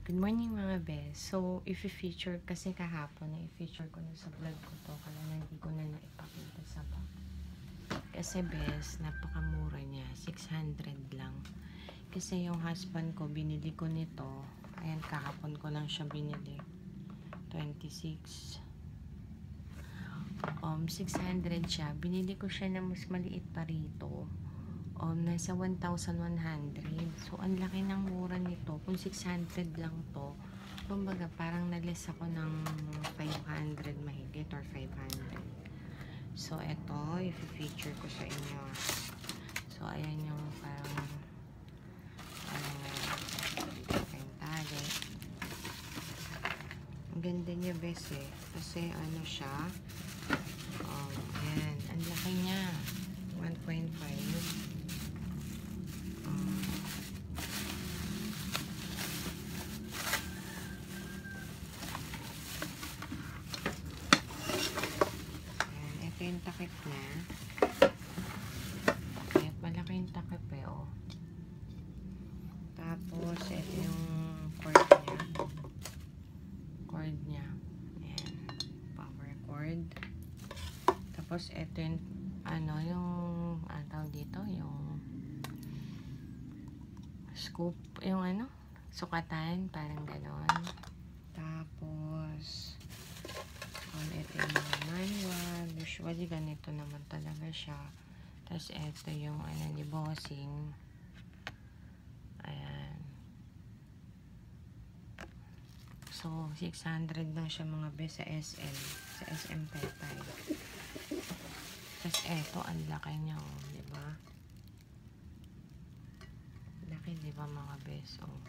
Good morning mga bes. So, i-feature kasi kahapon na i-feature ko na sa vlog ko to. Kaya hindi ko na naipakita sa back. Kasi bes, napakamura niya. 600 lang. Kasi yung husband ko, binili ko nito. Ayan, kahapon ko lang siya binili. 26. 600 siya. Binili ko siya na mas maliit pa rito. Nasa 1,100. So, ang laki ng mura nito. Kung 600 lang to, kumbaga, parang nag-less ako ng 500 mahigit or 500. So, ito, i-feature ko sa inyo. So, ayan yung parang yung tali. Ang ganda niya, bes, eh. Kasi, ano siya, ayan, ang laki niya. 1.5. Yung takip niya. Kahit malaki yung takip eh, oh. Tapos, ito yung cord niya. Cord niya. Ayan. Power cord. Tapos, ito yung, ano tawag dito? Yung scoop, yung ano? Sukatan, parang ganon. Tapos, ito yung manual. Usually, ganito naman talaga siya. Tapos, ito yung ni bossing. Ayan. So, 600 lang siya mga bes sa SM. Sa SM Paypay. Tapos, ito, ang laki niya, oh. Diba? Laki, diba mga bes? Oh.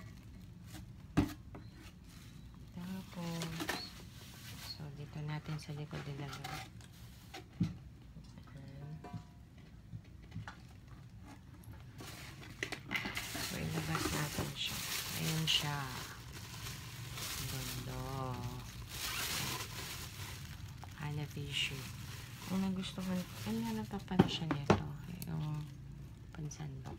Tapos, so, dito natin sa likod ilagay. So, ilabas natin siya. Ayan siya. Ganda. Hanabishi. Ang nagustuhan, ano pa pala siya nito? Yung pansandok.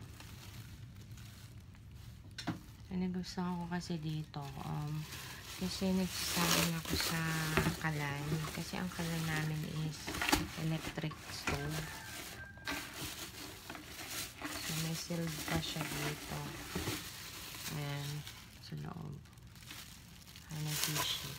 Ang nagustuhan ko kasi dito, kasi nagsasabi ako sa kalan. Kasi ang kalan namin is electric stove. So, may sealed pa siya dito. Ayan. Sa loob. Hanabishi.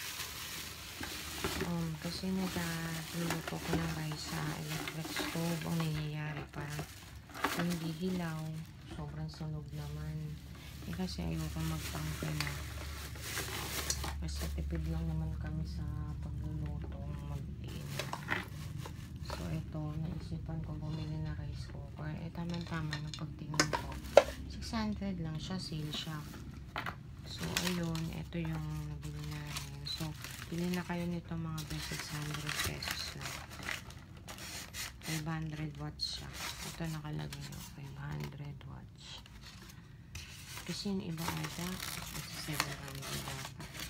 Kasi nagluluto ko ng rice sa electric stove. Ang nangyayari parang hindi hilaw. Sobrang sunog naman. Kasi ayoko magpangka na. Kasi tipid lang naman kami sa pagluluto mag-iinit. So, ito, naisipan ko bumili na rice cooker. Tama-tama na pagtingin ko. 600 lang siya, sale siya. So, ayun, ito yung nabili namin. So, pili na kayo nito mga best, 600 pesos lang. 500 watts siya. Ito nakalagay nyo, 500 watts. Kasi yung iba ata, kasi 700 dapat.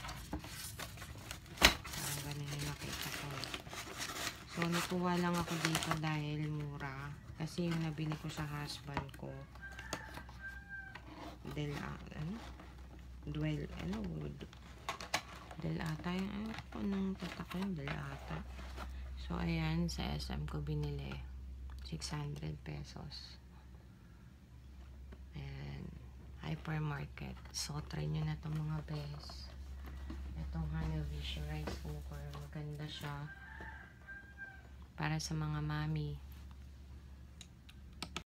So, natuwa lang ako dito dahil mura. Kasi yung nabili ko sa husband ko, Del ata yung anong tatak ko yung Del ata. So, ayan, sa SM ko binili. 600 pesos. Ayan, hypermarket. So, try nyo na itong mga best. Itong Hanabishi rice cooker. Maganda siya. Para sa mga mami.